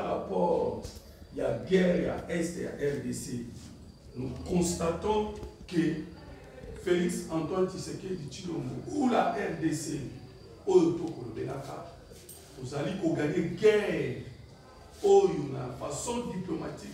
rapport à la guerre à Est et à RDC, nous constatons que Félix Antoine Tshisekedi Tshilombo ou la RDC, vous allez gagner guerre de façon diplomatique.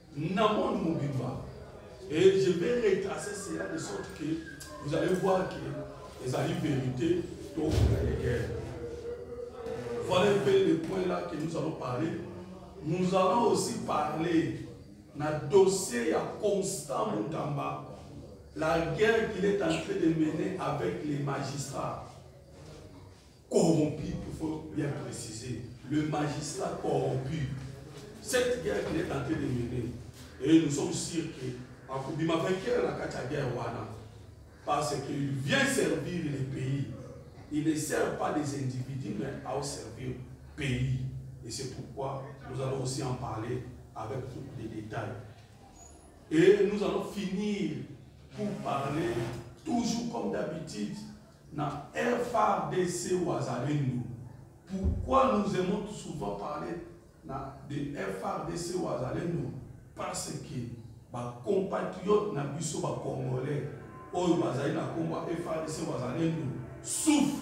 Et je vais retracer cela de sorte que vous allez voir que les alliés vérité pour gagner guerre. Voilà un peu les points là que nous allons parler. Nous allons aussi parler d'un dossier à Constant Moutamba, la guerre qu'il est en train de mener avec les magistrats corrompus, il faut bien préciser, le magistrat corrompu. Cette guerre qu'il est en train de mener, et nous sommes sûrs que Akubima vainqueur la guerre Wana, parce qu'il vient servir les pays. Il ne sert pas les individus, mais à servir le pays. Et c'est pourquoi nous allons aussi en parler avec tous les détails. Et nous allons finir pour parler, toujours comme d'habitude, dans FARDC ou Azalendo. Pourquoi nous aimons souvent parler de FARDC ou Azalendo? Parce que les compatriotes les Congolais, les FARDC ou Azalendo, souffrent.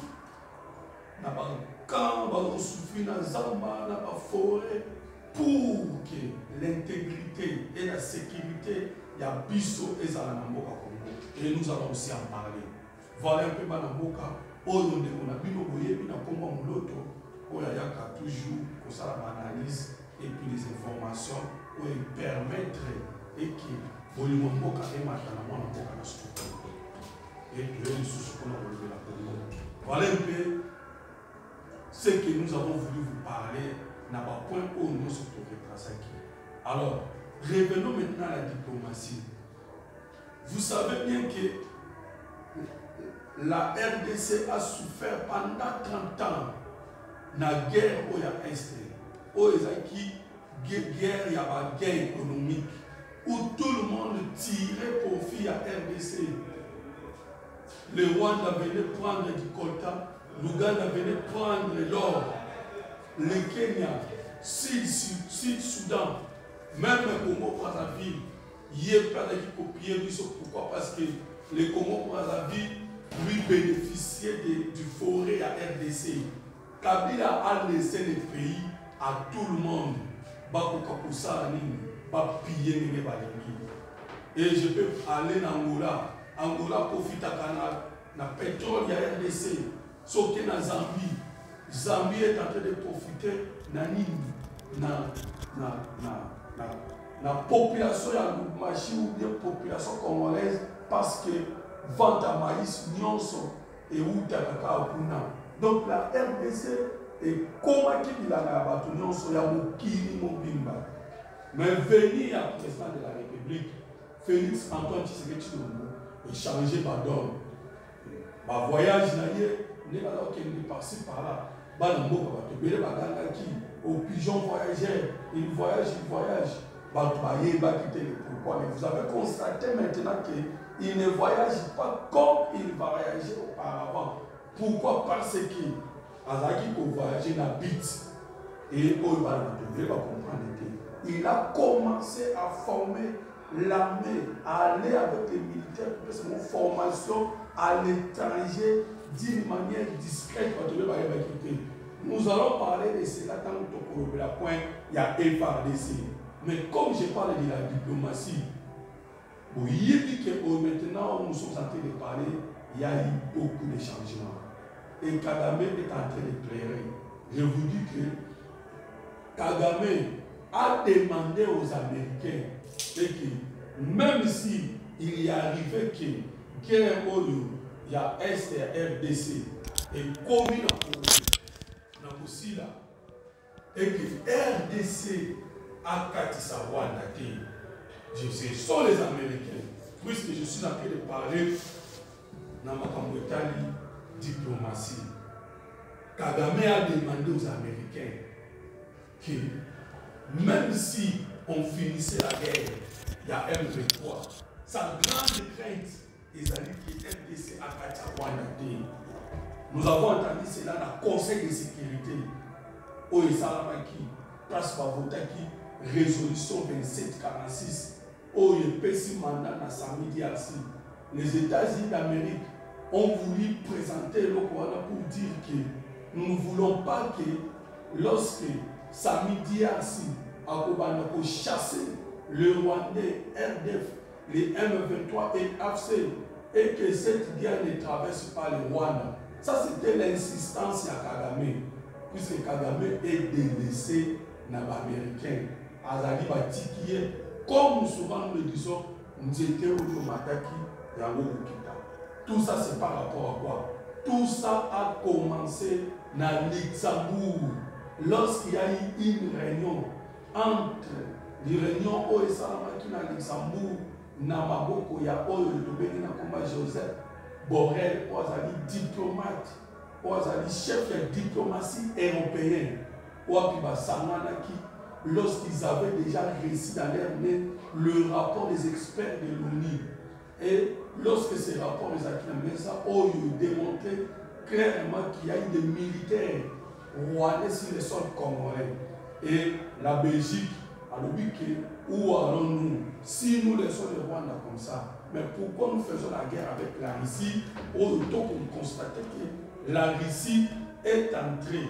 Quand ils souffrent dans Zamba, dans la forêt, pour que l'intégrité et la sécurité y a biso et Zalanamboka Congo. Et nous allons aussi en parler. Voilà un peu Banamboka, on a bino boye, bina Congo Mouloto, où il y a toujours que ça l'analyse et puis les informations pour permettre et que Bolimamboka et Matanamon Mboka na structure. Et que les sous-sous qu'on a relevé la Congo. Voilà un peu ce que nous avons voulu vous parler n'a pas point où nous sommes retracés. Alors, revenons maintenant à la diplomatie. Vous savez bien que la RDC a souffert pendant 30 ans de la guerre au Est, où il y a guerre, il y a une guerre économique, où tout le monde tirait profit à RDC. Le Rwanda venait prendre du coltan, l'Ouganda venait prendre l'or, le Kenya, Sud-Soudan, même le Congo-Brazzaville, il n'y a pas de copier. Pourquoi? Parce que le Congo-Brazzaville lui bénéficiait du forêt à RDC. Kabila a laissé le pays à tout le monde. Et je peux aller en Angola. Angola profite à pétrole à RDC. Sauf que dans Zambie. Zambie est en train de profiter de la population ou bien population congolaise parce que vente à maïs, nyonso et où takaka kuna. Donc la RDC est comment qu'il a la batu nyonso ya mokili mobimba. Mais venir à président de la République, Félix Antoine Tshisekedi Tshilombo, et changer ma donne. Ma voyage n'est pas passé par là. Au pigeon voyageur, il voyage. Pourquoi? Mais vous avez constaté maintenant qu'il ne voyage pas comme il voyageait auparavant. Pourquoi? Parce que Azaki pour voyager n'habite. Et il a commencé à former l'armée, à aller avec les militaires pour faire une formation à l'étranger d'une manière discrète. Nous allons parler de cela dans le point, il y a FARDC. Mais comme je parle de la diplomatie, il dit que maintenant nous sommes en train de parler, il y a eu beaucoup de changements. Et Kagame est en train de pleurer. Je vous dis que Kagame a demandé aux Américains et que même si il y arrivait que guerre il y a Est et RDC et commis dans aussi là et que RDC a Katissa Rwanda, ce sont les Américains. Puisque je suis en train de parler dans ma campagne diplomatie, Kagame a demandé aux Américains que même si on finissait la guerre, il y a M23, sa grande crainte, ils allaient que RDC a Katissa Rwanda. Nous avons entendu cela dans le Conseil de sécurité au Salamaki. place va voter qui résolution 2746 où il pèse mandat dans samedi assis. Les États-Unis d'Amérique ont voulu présenter le Rwanda pour dire que nous ne voulons pas que lorsque samedi assis a chassé le Rwandais RDF, les M23 et AFC, et que cette guerre ne traverse pas le Rwanda. Ça, c'était l'insistance de Kagame, puisque Kagame est délaissé dans l'Américain. Azali Batikiye, comme souvent nous le disons, nous étions au Mataki, Yango Kita. Tout ça, c'est par rapport à quoi? Tout ça a commencé dans Luxembourg, lorsqu'il y a eu une réunion entre les réunions OSAMA qui dans Luxembourg, Namaboko, ya Oyo, le Joseph Borrell, Oazali diplomate, Oazali chef de diplomatie européenne, Ouapiba Samanaki, lorsqu'ils avaient déjà réussi dans leur main le rapport des experts de l'ONU. Et lorsque ces rapports les acclamaient, ça Oyo démontré clairement qu'il y a eu des militaires rwandais sur le sol congolais. Et la Belgique, à l'Ubique, où allons-nous si nous laissons le Rwanda comme ça? Mais pourquoi nous faisons la guerre avec la Russie? Autant qu'on constate que la Russie est entrée.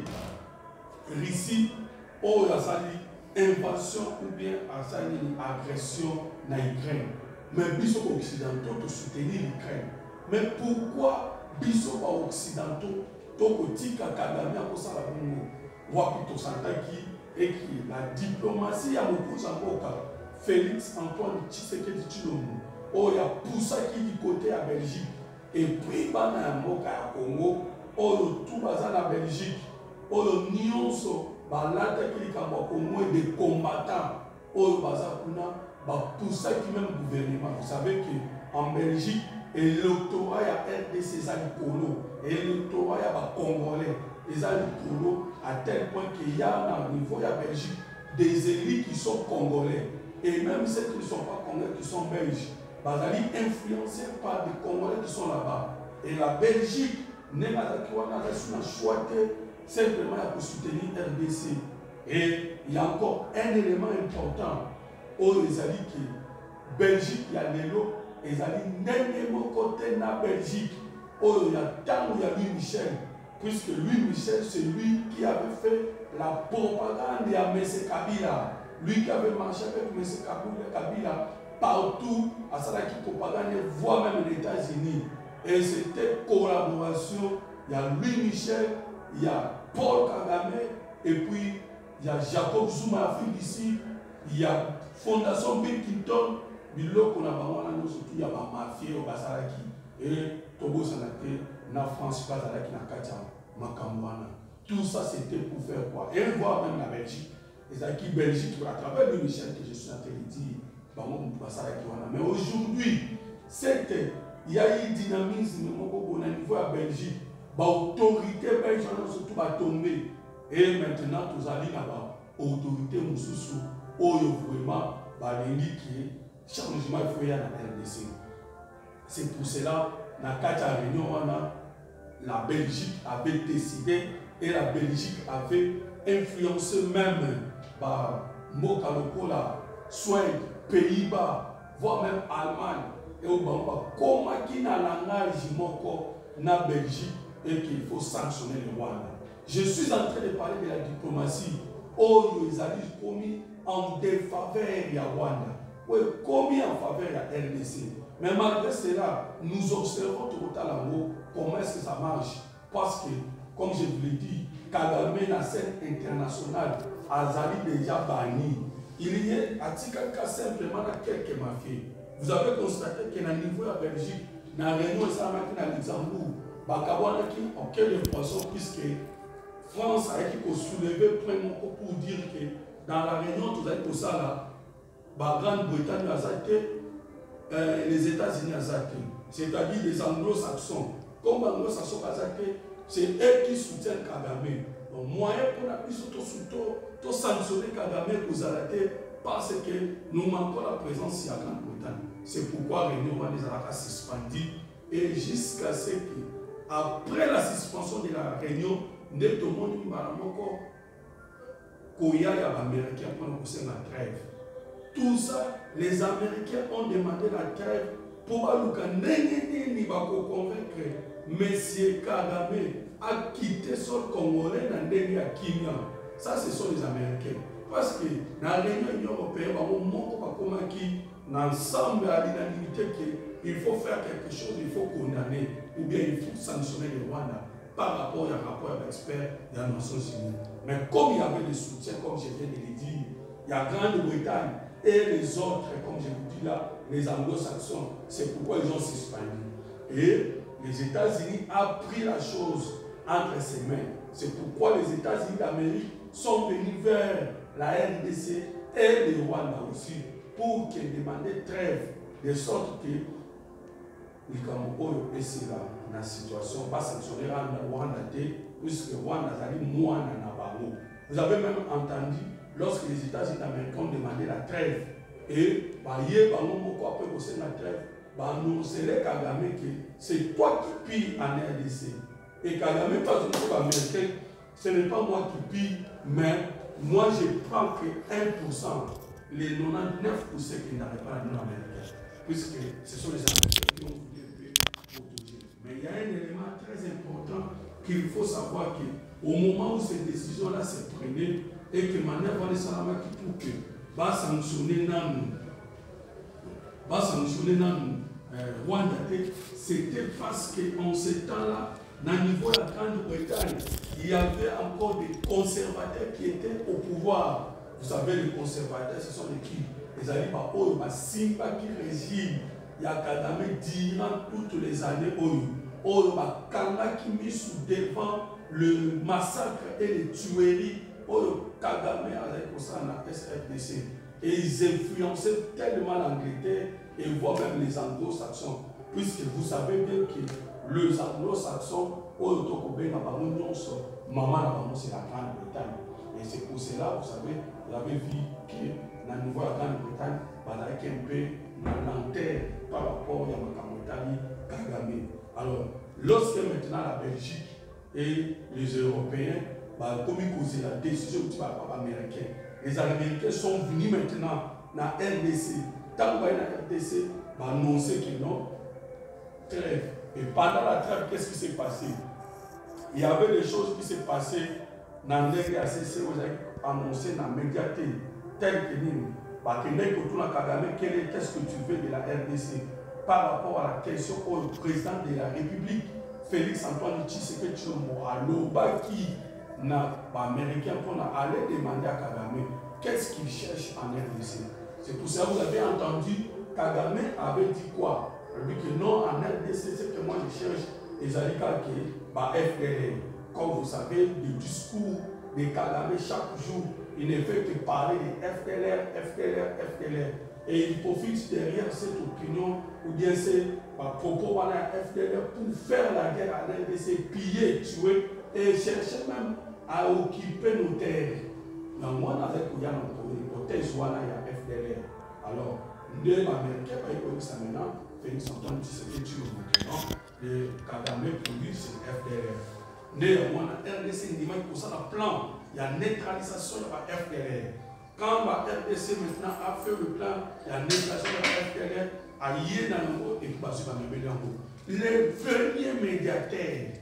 Russie, oh, il y a une invasion ou bien une agression dans l'Ukraine. Mais Bissot occidentaux pour soutenir l'Ukraine. Mais pourquoi Bissot occidentaux pour tika Kagame à cause de la Congo? Wapito Santaki écrit la diplomatie à Mokoza Mboka. Félix Antoine Tshisekedi Tshilombo. Oh, il y a poussé qui du côté à Belgique. Et puis, il y a Mboka à Congo. Oh, tout bazar la Belgique. Oh, nyonso balata qui est au Congo et des combattants. Oh, bazar kuna poussé qui même gouvernement. Vous savez qu'en Belgique, l'électorat y a RDC Polo. Et l'électorat y a Congolais. Les Polo à tel point qu'il y a au niveau de la Belgique des élites qui sont congolais. Et même ceux qui ne sont pas congolais, qui sont belges, bazali influencés par des Congolais qui sont là-bas. Et la Belgique n'a choisi simplement pour soutenir RDC. Et il y a encore un élément important où les alliés qui Belgique, il y a les lots, et les alliés n'aiment côté de la Belgique. Où il y a tant où il y a Louis Michel, puisque Louis Michel, c'est lui qui avait fait la propagande de M. Kabila. Lui qui avait marché avec M. Kabila partout à Salaki propagande, voire même les États-Unis. Et c'était collaboration. Il y a Louis Michel, il y a Paul Kagame, et puis il y a Jacob Zuma, Afrique d'ici, il y a Fondation Bill Clinton, Bilo Konabamana, surtout il y a la mafia au Basalaki, et Togo Sanate, na France, Basalaki, na Katia, Makambouana. Tout ça c'était pour faire quoi? Et voir même la Belgique. Et ça qui Belgique, à travers le Michel que je suis en train de dire, mais aujourd'hui, il y a eu dynamisme au niveau de la Belgique. L'autorité belge surtout va tomber. Et maintenant, tous allons là-bas. L'autorité Moussoussou, vraiment, qui changement il faut y avoir dans la RDC. C'est pour cela, dans la réunion, la Belgique avait décidé et la Belgique avait influencé même par Mokalokola, Suède, Pays-Bas, voire même Allemagne. Et au Bamba, comment qui n'a langage moko na Belgique et qu'il faut sanctionner le Rwanda. Je suis en train de parler de la diplomatie. Oh, ils ont commis en défaveur de Rwanda. Oui, commis en faveur de la RDC. Mais malgré cela, nous observons tout le temps comment est-ce que ça marche. Parce que, comme je vous l'ai dit, Kagame, la scène internationale, Azali déjà banni. Il y a simplement quelques mafieux. Vous avez constaté qu'à niveau de la Belgique, dans la réunion de Luxembourg, en quelle façon, puisque France a été soulevé pour dire que dans la réunion, vous avez pour ça, la Grande-Bretagne a été, les États-Unis a été, c'est-à-dire les Anglo-Saxons. Comme les Anglo-Saxons a été, c'est eux qui soutiennent Kagame. Donc, moyen pour la plus de sanctionner Kagame vous arrêter parce que nous manquons la présence de la Grande-Bretagne. C'est pourquoi la réunion a suspendu et jusqu'à ce que, après la suspension de la réunion, nous avons Koya et les Américains pour la trêve. Tout ça, les Américains ont demandé la trêve pour convaincre M. Kagame à quitter son Congolais dans le Kenya. Ça, ce sont les Américains. Parce que dans la réunion européenne, ensemble à l'unanimité qu'il faut faire quelque chose, il faut condamner ou bien il faut sanctionner le Rwanda par rapport à un rapport d'experts des Nations Unies. Mais comme il y avait des soutiens, comme je viens de le dire, il y a Grande-Bretagne et les autres, comme je vous dis là, les anglo-saxons, c'est pourquoi ils ont suspendu. Et les États-Unis ont pris la chose entre ses mains. C'est pourquoi les États-Unis d'Amérique sont venus vers la RDC et le Rwanda aussi pour qu'ils demandent trêve, de sorte que les Camerounais puissent la situation va sanctionner le Rwanda puisque Rwanda a dit moi Nabamo. Vous avez même entendu lorsque les États-Unis américains ont demandé la trêve et la trêve, Kagame que c'est toi qui pilles en RDC. Et Kagame, pas un américain, ce n'est pas moi qui pille, mais moi je prends que 1%, les 99% qui n'arrivent pas à l'Union américaine, puisque ce sont les Américains qui ont voulu un peu protéger. Mais il y a un élément très important qu'il faut savoir qu'au moment où ces décisions-là se prenaient et que Manœuvre de Salama qui pour que va sanctionner Rwanda, c'était parce qu'en ce temps-là, dans le niveau de la Grande-Bretagne, il y avait encore des conservateurs qui étaient au pouvoir. Vous savez, les conservateurs, ce sont les qui? Les Alibas, Simba qui régime. Il y a Kagame durant toutes les années. Kanga qui met sous devant le massacre et les tueries. Kagame avec la SFDC. Et ils influençaient tellement l'Angleterre et voire même les anglo-saxons. Puisque vous savez bien que les anglo-saxons, maman c'est la Grande-Bretagne. Et c'est pour cela, vous savez, vous avez vu que dans le niveau de la Grande-Bretagne, il y a un peu l'enterre par rapport à Kagame. Alors, lorsque maintenant la Belgique et les Européens, comme ils causaient la décision du papa américain, les Américains sont venus maintenant dans la RDC. Tant que la RDC va annoncer qu'ils n'ont trêve. Et pendant la trêve, qu'est-ce qui s'est passé? Il y avait des choses qui s'est passées dans les RDC, vous avez annoncé dans les médias tels que nous. Qu'est-ce que tu veux de la RDC par rapport à la question au président de la République, Félix Antoine Tshisekedi Tshilombo, à l'Obaki, américain, pour aller demander à Kagame qu'est-ce qu'il cherche en RDC. C'est pour ça que vous avez entendu, Kagame avait dit quoi? Il dit que non, en RDC, c'est que moi je cherche les alliés qui FDLR. Comme vous savez, le discours de Kagame chaque jour, il ne fait que parler de FDLR. Et il profite derrière cette opinion, ou bien ces propos à la FDLR pour faire la guerre à la RDC, piller, tuer et chercher même à occuper nos terres. Mais moi, avec l'hypothèse, il y a FDLR. Alors, les Américains, ça maintenant, Félix Antoine Tshisekedi Tshilombo, le Kagame produit, c'est FDLR. Néanmoins, la RDC, il dit pour ça, le plan, il y a neutralisation de la FDLR. Quand la RDC maintenant a fait le plan, il y a neutralisation de la FDLR, à Yénango et Basu Bamebelango. Les premiers médiateurs,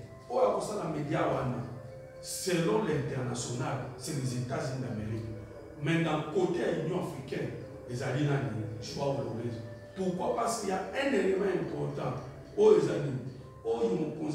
selon l'international, c'est les États-Unis d'Amérique. Mais dans le côté de l'Union africaine, les alliés, je vois pourquoi? Parce qu'il y a un élément important aux États-Unis. Pour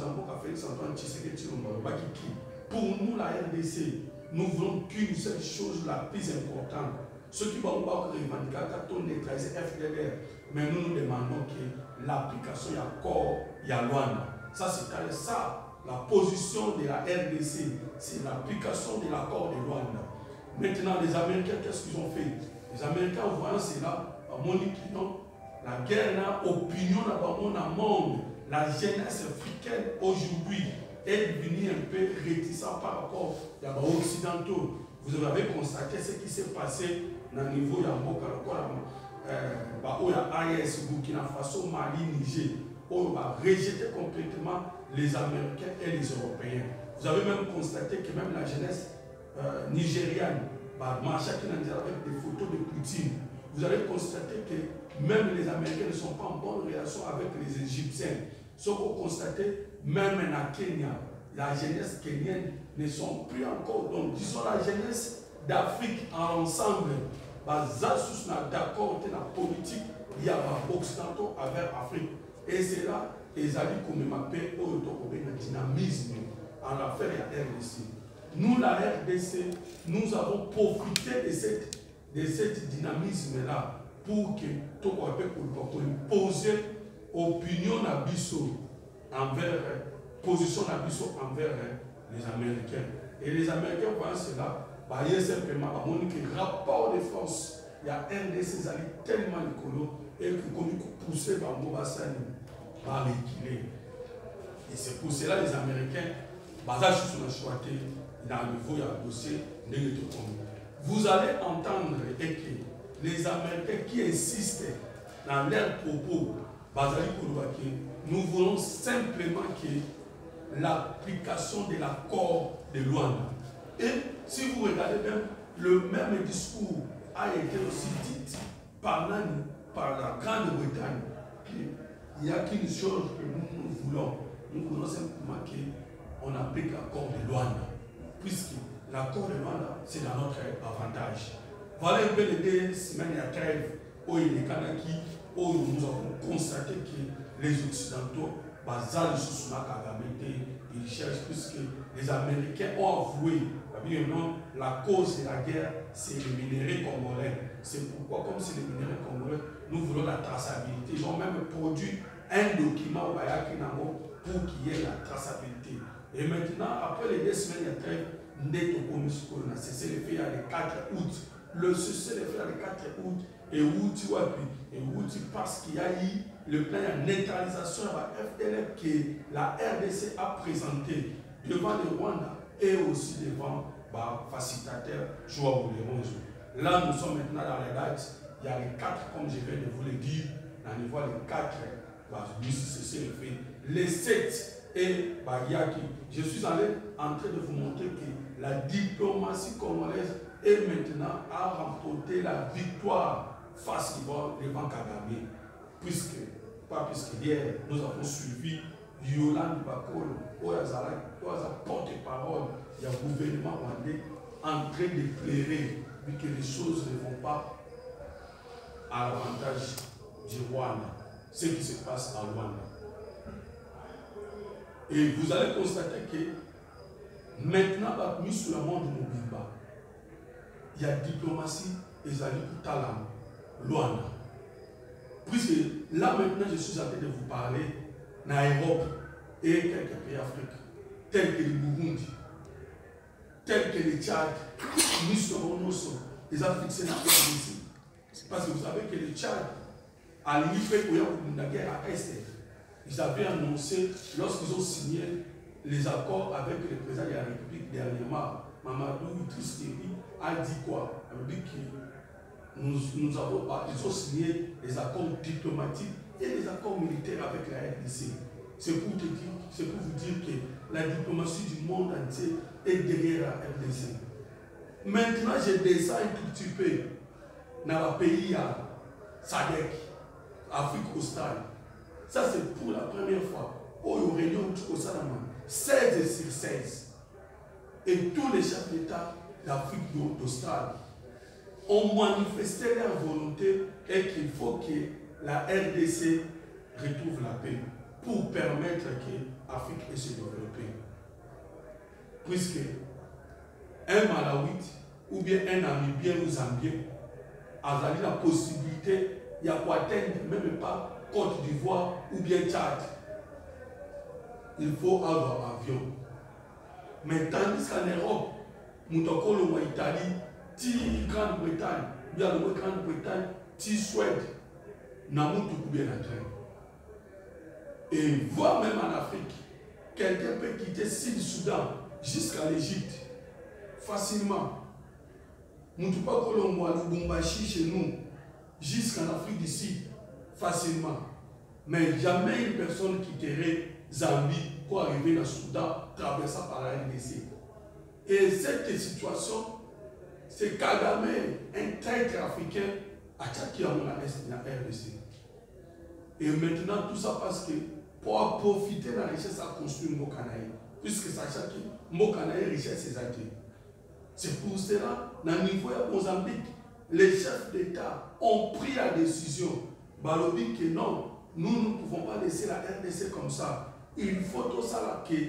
nous, la RDC, nous voulons qu'une seule chose la plus importante. Ceux qui vont revendiquer neutraliser FDLR, mais nous demandons que l'application y a corps, il y a Luanda. Ça, c'est ça. La position de la RDC, c'est l'application de l'accord de Luanda. Maintenant, les Américains, qu'est-ce qu'ils ont fait? Les Américains, en voyant cela, la guerre n'a opinion dans le monde. La jeunesse africaine aujourd'hui est devenue un peu réticente par rapport aux Occidentaux. Vous avez constaté ce qui s'est passé dans le niveau de AES, Burkina Faso, Mali, Niger. On va rejeter complètement les Américains et les Européens. Vous avez même constaté que même la jeunesse nigériane marcher avec des photos de Poutine. Vous allez constater que même les Américains ne sont pas en bonne relation avec les Égyptiens. Ce qu'on constate, même en Kenya, la jeunesse kenyenne ne sont plus encore. Donc, disons la jeunesse d'Afrique en ensemble, Zasus n'a d'accord avec la politique, il y a des occidentaux avec l'Afrique. Et c'est là, ils allaient comme m'appelle au dynamisme en affaire de la RDC. Nous, la RDC, nous avons profité de cette dynamisme-là pour que tout le monde poser opinion d'Abisso envers, position d'Abisso envers les Américains. Et les Américains voient cela, il y a simplement un rapport de force. Il y a RDC tellement écolo et que comme il poussé par Mobassani, par l'équilibre. Et c'est pour cela les Américains, vous allez entendre et que les Américains qui insistent dans leurs propos, nous voulons simplement que l'application de l'accord de Luanda. Et si vous regardez bien, le même discours a été aussi dit par la Grande-Bretagne. Il n'y a qu'une chose que nous voulons simplement qu'on applique l'accord de Luanda. Puisque l'accord de Luanda, c'est dans notre avantage. Voilà un peu les 2 semaines à trêve où il est Kanaki, où nous avons constaté que les Occidentaux, ils cherchent, puisque les Américains ont avoué, la cause de la guerre, c'est les minéraux congolais. C'est pourquoi, comme c'est les minéraux congolais, nous voulons la traçabilité. Ils ont même produit un document pour qu'il y ait la traçabilité. Et maintenant, après les 2 semaines de trêve, on a cessé le faire le 4 août. Le cessé le faire le 4 août, et août parce qu'il y a eu le plan de neutralisation de la FDLF que la RDC a présenté devant le Rwanda et aussi devant le facilitateur Joao Bouleronzo. Là, nous sommes maintenant dans les dates. Il y a les 4, comme je viens de vous le dire, on y voit les 4, c'est le fait. Les 7 et Yaki. Je suis en train de vous montrer que la diplomatie congolaise est maintenant à remporter la victoire face devant Kagame. Puisque hier, nous avons suivi Yolande Bakolo, où elle porte-parole, il y a un gouvernement rwandais en train de plaider, vu que les choses ne vont pas à l'avantage du Rwanda, ce qui se passe en Rwanda. Et vous allez constater que maintenant, mis sur le monde de Mobimba, il y a diplomatie et Zali Talam, Luanda. Puisque là maintenant, je suis en train de vous parler en Europe et quelques pays africains, tels que le Burundi, tels que le Tchad, ils ont fixé la ici. Parce que vous savez que le Tchad, à l'IFE, la guerre à Est, ils avaient annoncé, lorsqu'ils ont signé les accords avec le président de la République dernièrement, Mamadou Idriss Déby a dit quoi? Il a dit que ils ont signé les accords diplomatiques et les accords militaires avec la RDC. C'est pour vous dire que la diplomatie du monde entier est derrière la RDC. Maintenant, je descends un tout petit peu dans le pays à SADC, Afrique australe. Ça, c'est pour la première fois. Au réunion au Salama, 16 sur 16. Et tous les chefs d'État d'Afrique australe ont manifesté leur volonté et qu'il faut que la RDC retrouve la paix pour permettre que l'Afrique puisse se développer. Puisque un Malawite ou bien un Namibien ou Zambien a la possibilité de atteindre même pas Côte d'Ivoire ou bien Tchad. Il faut avoir un avion. Mais tandis qu'en Europe, nous avons l'Italie, la Grande-Bretagne, bien la Grande-Bretagne, la Suède, nous avons tout bien en train. Et voir même en Afrique, quelqu'un peut quitter le Sud-Soudan jusqu'à l'Égypte facilement. Nous ne pouvons pas Colombo, Lubumbashi chez nous, jusqu'en Afrique du Sud facilement. Mais jamais une personne quitterait Zambie pour arriver dans le Soudan, traversant par la RDC. Et cette situation c'est Kagame, un traître africain, à Tchaki à la RDC. Et maintenant, tout ça parce que pour profiter de la richesse à construire Mokanaï, puisque ça chaque Mokanaï richesse c'est acquis. C'est pour cela, dans le niveau de Mozambique, les chefs d'État ont pris la décision, Balobi, que non, nous ne pouvons pas laisser la RDC comme ça. Il faut tout ça que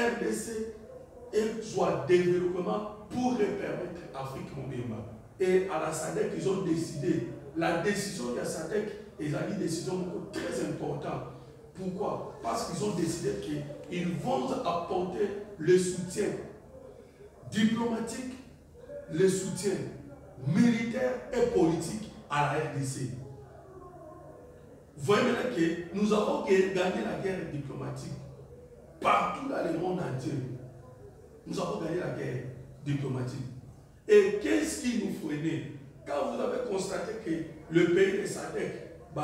RDC soit développement pour permettre l'Afrique Mobimba. Et à la SADC, ils ont décidé, la décision de la SADC est une décision très importante. Pourquoi? Parce qu'ils ont décidé qu'ils vont apporter le soutien diplomatique, le soutien militaire et politique à la RDC. Vous voyez maintenant que nous avons gagné la guerre diplomatique partout dans le monde entier. Nous avons gagné la guerre diplomatique. Et qu'est-ce qui nous freinait? Quand vous avez constaté que le pays de SADC,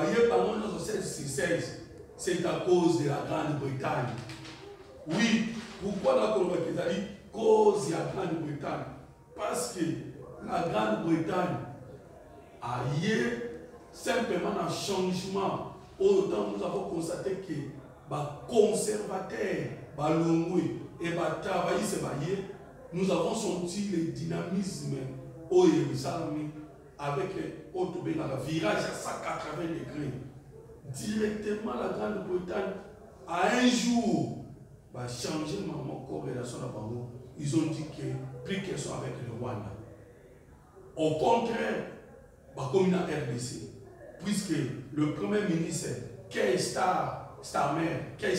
c'est à cause de la Grande-Bretagne. Oui, pourquoi la Colombie cause de la Grande-Bretagne? Parce que la Grande-Bretagne a eu simplement un changement. Autant nous avons constaté que les conservateurs, et nous avons senti le dynamisme au Jérusalem avec le virage à 180 degrés. Directement, la Grande-Bretagne, à un jour, va changer ma corrélation à Bango. Ils ont dit que plus qu'elles sont avec le Rwanda. Au contraire, comme une RDC, puisque le premier ministre, Keir Starmer,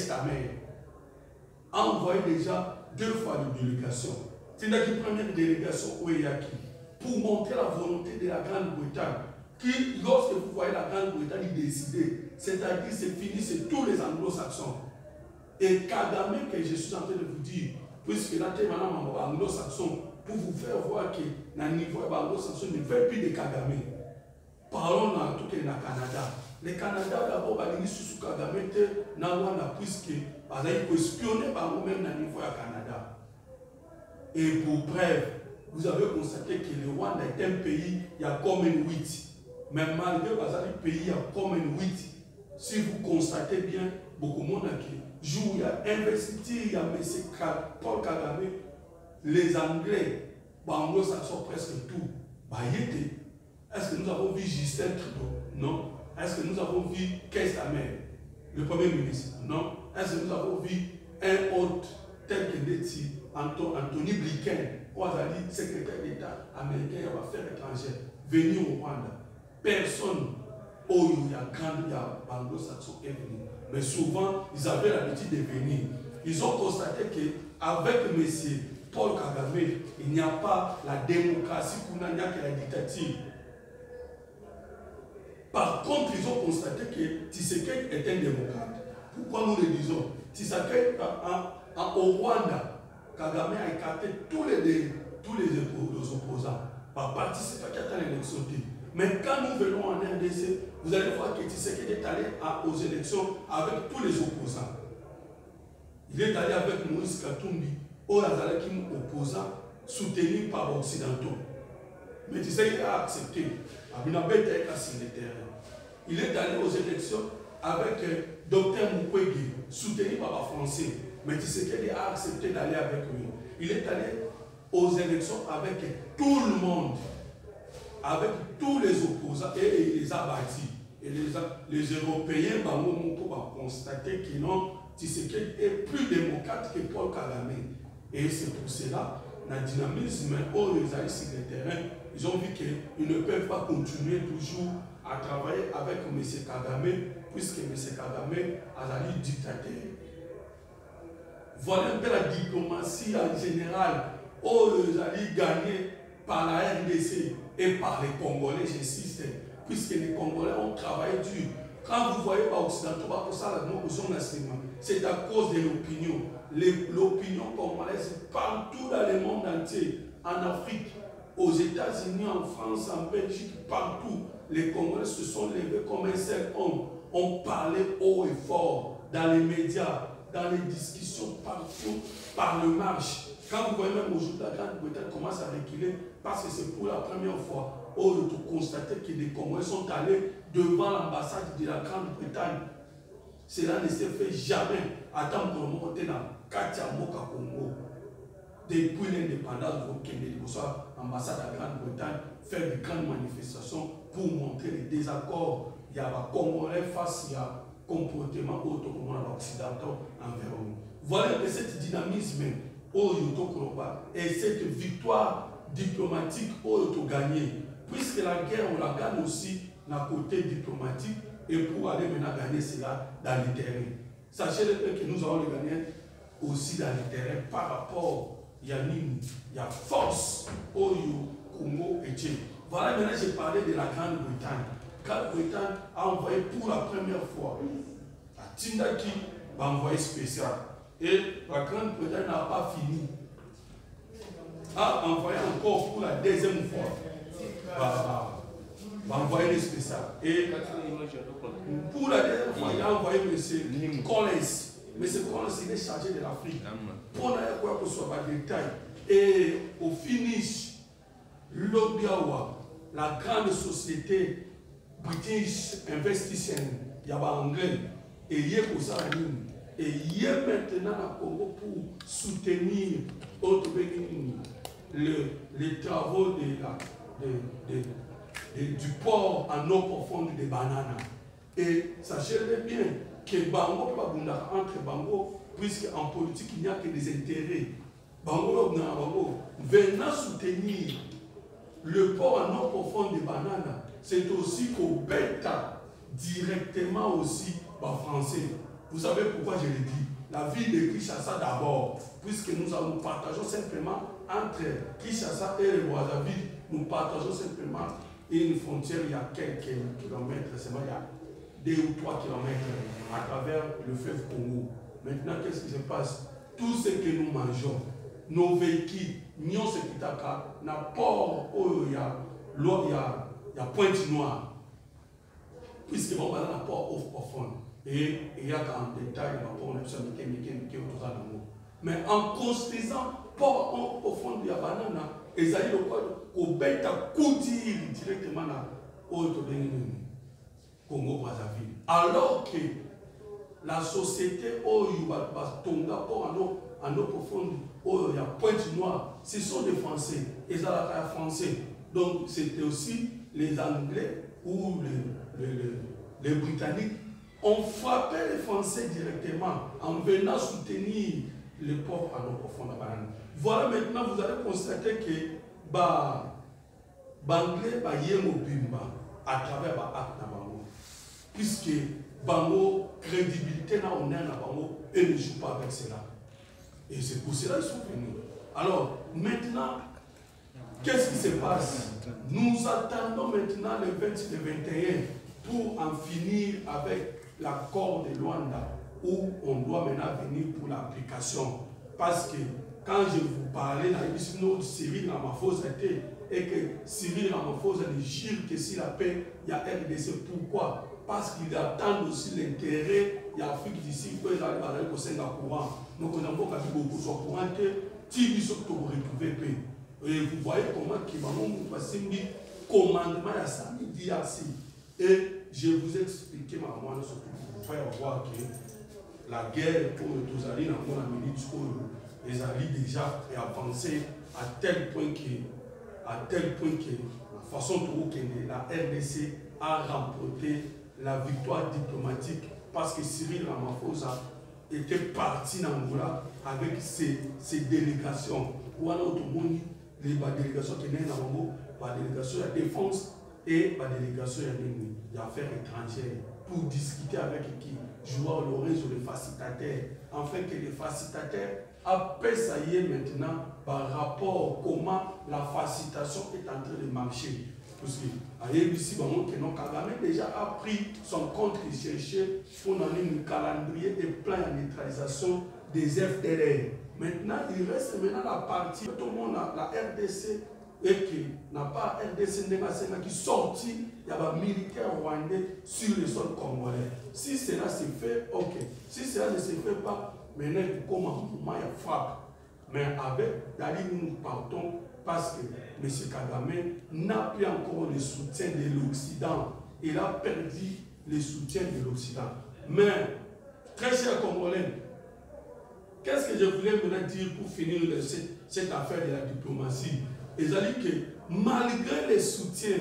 a envoyé déjà 2 fois de délégation. C'est la première délégation au Yaki pour montrer la volonté de la Grande-Bretagne. Qui, lorsque vous voyez la Grande-Bretagne décider, c'est-à-dire c'est fini, c'est tous les anglo-saxons. Et Kagame, que je suis en train de vous dire, puisque là, tu es maintenant anglo-saxon, pour vous faire voir que dans le niveau anglo-saxon ne fait plus de Kagame. Parlons en tout cas dans le Canada. Le Canada, d'abord, il sous Kagame, puisque il faut espionner par vous-même dans le niveau du Canada. Et pour preuve, vous avez constaté que le Rwanda est un pays, il y a comme une 8. Mais malgré le pays, il y a comme une 8. Si vous constatez bien, beaucoup de monde qui joue, il y a investi, il y a M. Paul Kagame, les Anglais, anglo-saxons presque tout. Est-ce que nous avons vu Justin Trudeau? Non. Est-ce que nous avons vu Keir Starmer, le Premier ministre? Non. Est-ce que nous avons vu un autre tel que Anthony Blinken, secrétaire d'État américain et affaires étrangères, venu au Rwanda? Personne où il y a grandi anglo-saxon est venu. Mais souvent, ils avaient l'habitude de venir. Ils ont constaté qu'avec M. Paul Kagame, il n'y a pas la démocratie, il n'y a que la dictature. Par contre, ils ont constaté que Tshisekedi est un démocrate. Pourquoi nous le disons? Tshisekedi, au Rwanda, Kagame a écarté tous les opposants. Par participer à l'élection. Mais quand nous venons en RDC, vous allez voir que Tshisekedi est allé aux élections avec tous les opposants. Il est allé avec Moïse Katumbi, au opposant soutenu par les Occidentaux. Mais Tshisekedi a accepté. Il est allé aux élections avec Dr Mukwege, soutenu par les Français. Mais Tshisekedi a accepté d'aller avec lui. Il est allé aux élections avec tout le monde, avec tous les opposants, et il les a bâtis. Et les Européens vont constater que non, Tshisekedi est plus démocrate que Paul Kagame. Et c'est pour cela, dans le dynamisme, ils allaient sur le terrain, ils ont vu qu'ils ne peuvent pas continuer toujours à travailler avec M. Kagame, puisque M. Kagame a été dictateur. Voilà un peu la diplomatie en général, ils allaient gagner par la RDC et par les Congolais, j'insiste, puisque les Congolais ont travaillé dur. Quand vous voyez pas occidentaux, c'est à cause de l'opinion. L'opinion congolaise partout dans le monde entier, en Afrique, aux États-Unis, en France, en Belgique, partout, les Congolais se sont levés comme un seul homme. On parlait haut et fort dans les médias, dans les discussions, partout, par le marche. Quand vous voyez même aujourd'hui la Grande-Bretagne commence à reculer, parce que c'est pour la première fois où vous constatez que des Congolais sont allés devant l'ambassade de la Grande-Bretagne. Cela ne s'est fait jamais. Attends, pour le moment, on est dans Katiamoka Congo. Depuis l'indépendance, vous avez l'ambassade de la Grande-Bretagne faire de grandes manifestations pour montrer les désaccords. Il y a des Congolais face à comportement occidental envers nous. Voilà que cette dynamisme et cette victoire diplomatique a gagné. Puisque la guerre, on la gagne aussi d'un côté diplomatique et pour aller maintenant gagner cela dans le terrain. Sachez que nous allons le gagner aussi dans le terrain par rapport à la force au Congo et Tchèque. Voilà, maintenant j'ai parlé de la Grande-Bretagne. La Grande-Bretagne a envoyé pour la première fois à Tindaki un envoyé spécial. Et la Grande-Bretagne n'a pas fini. A envoyé encore pour la deuxième fois. Envoyé les spécial. Et pour la deuxième fois, il a envoyé M. Collins. M. Collins, il est chargé de l'Afrique. Pour quoi que ce soit des détails. Et au finish, l'Obiawa, la grande société British Investition, il y a anglais, et il y a pour ça et il y a maintenant à Congo pour soutenir les travaux du port en eau profonde de bananes. Et sachez-le bien que Bango peut pas entre Bango, puisqu'en politique il n'y a que des intérêts. Bango venant soutenir le port en eau profonde de bananes, c'est aussi qu'au bêta directement aussi par français. Vous savez pourquoi je le dis? La ville de Kinshasa d'abord, puisque nous partageons simplement entre Kinshasa et le Brazzaville, nous partageons simplement une frontière, il y a quelques kilomètres, seulement il y a 2 ou 3 kilomètres à travers le fleuve Congo. Maintenant, qu'est-ce qui se passe? Tout ce que nous mangeons, nos véhicules, nous sommes Kitaka, na port où il y a Pointe-Noire, puisque bon, voilà, la port off profond. Et il y a en détail, mais en construisant port profond de la banane, ils allaient le code au bête à coutir directement au Congo-Brazzaville. Alors que la société où il y a Tonga port en eau profonde, où il y a Pointe-Noire, ce sont des Français. Ils sont français. Donc c'était aussi les Anglais ou les Britanniques ont frappé les Français directement en venant soutenir les ports en eau profonde. Voilà, maintenant vous allez constater que Banglais à travers l'acte de Bango. Puisque Bango, crédibilité n'a on Bango et ne joue pas avec cela. Et c'est pour cela qu'ils sont venus. Alors, maintenant, qu'est-ce qui se passe? Nous attendons maintenant le 20 et le 21 pour en finir avec l'accord de Luanda où on doit maintenant venir pour l'application. Parce que quand je vous parlais dans Cyril Ramaphosa et que Cyril Ramaphosa ne jure que si la paix, il y a RDC. Pourquoi? Parce qu'il attend aussi l'intérêt de l'Afrique d'ici pour les arriver au Singapour. Donc on a beaucoup de courant que Tibi Sokto pour retrouver paix. Et vous voyez comment qui va nous commandement à Sami DRC. Et je vous ai expliqué ma moine pour faire voir que la guerre pour les alliés dans la minute où les alliés déjà est avancé à tel point que la façon dont la RDC a remporté la victoire diplomatique parce que Cyril Ramaphosa était parti dans l'Angola avec ses délégations. Où on a les délégations qui sont dans la délégation de la défense et la délégation des affaires étrangères pour discuter avec qui jouer le rôle sur les facilitateurs, afin que les facilitateurs appellent ça y est maintenant par rapport à comment la facilitation est en train de marcher. Parce que Kagame déjà a pris son compte qu'il cherchait pour donner un calendrier et plan de neutralisation des FDLR. Maintenant, il reste maintenant la partie, tout le monde a la RDC et qui n'a pas RDC qui sorti, il y a des militaires rwandais sur le sol congolais. Si cela se fait, ok. Si cela ne se fait pas, maintenant, comment il y a frappe. Mais avec Dali, nous partons parce que M. Kagame n'a plus encore le soutien de l'Occident. Il a perdu le soutien de l'Occident. Mais, très cher Congolais, qu'est-ce que je voulais maintenant dire pour finir cette affaire de la diplomatie? C'est-à-dire que malgré les soutiens,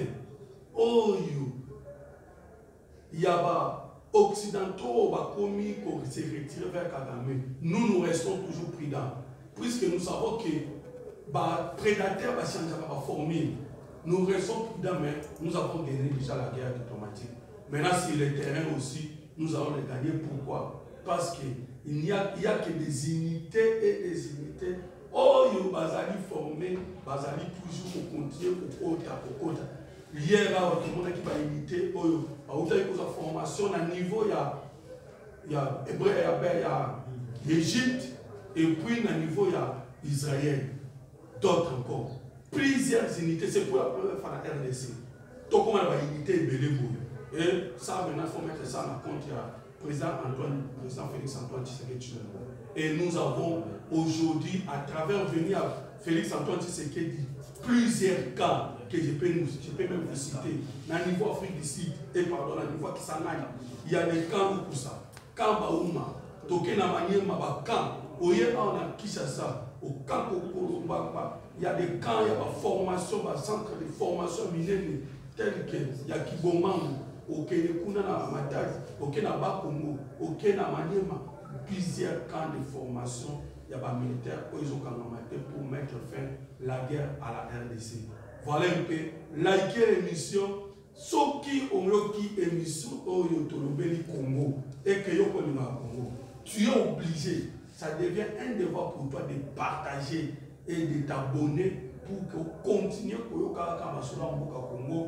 il y a occidentaux qui ont se retiré vers Kagame. Nous restons toujours prudents. Puisque nous savons que les prédateurs vont changer la formule. Nous restons prudents, mais nous avons gagné déjà la guerre diplomatique. Maintenant, sur le terrain aussi, nous allons le gagner. Pourquoi? Parce qu'il n'y a que des unités et des unités. Ils bazali formé, bazali toujours au continuer au côté. Hier, tout le monde qui va unité, il y a une formation à niveau, il y a l'Égypte, et puis à niveau, il y a Israël. D'autres encore. Plusieurs unités, c'est pour la première fois dans la RDC. Tout le monde va unité et et ça, maintenant, il faut mettre ça en compte. Il y a le président Félix Antoine Tshisekedi. Et nous avons aujourd'hui, à travers venir Félix Antoine Tshisekedi, plusieurs cas que je peux même vous citer. Au niveau Afrique du Sud, et pardon, au niveau Kisangani, il y a des camps pour ça. Camp Baouma, Tokena Maniema, camp, Oye a Kinshasa, au camp Kokolomba, il y a des camps, il y a des formations, des centres de formation mineure, tels que il y a Kibomango, au Kenekuna na Matadi, au Kenaba Congo, au Kenamaniema, plusieurs camps de formation. Il y a des militaires qui ont pour mettre fin à la guerre à la RDC. Voilà un peu, likez l'émission, ceux qui ont eu l'émission au Congo et que vous connaissez le Congo, tu es obligé, ça devient un devoir pour toi de partager et de t'abonner pour que vous continuez à faire ce Congo,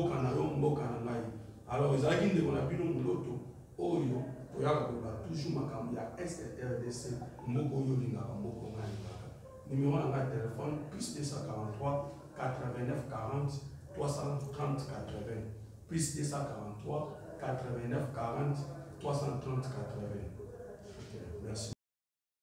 alors, les agents de Monabino Mouloto, Oyo, toujours Makambia, SRDC, Moko Yolinga, Moko Nganibaka. Numéro de téléphone, plus 243 89 40 330 80. Plus 243 89 40 330 80. Merci.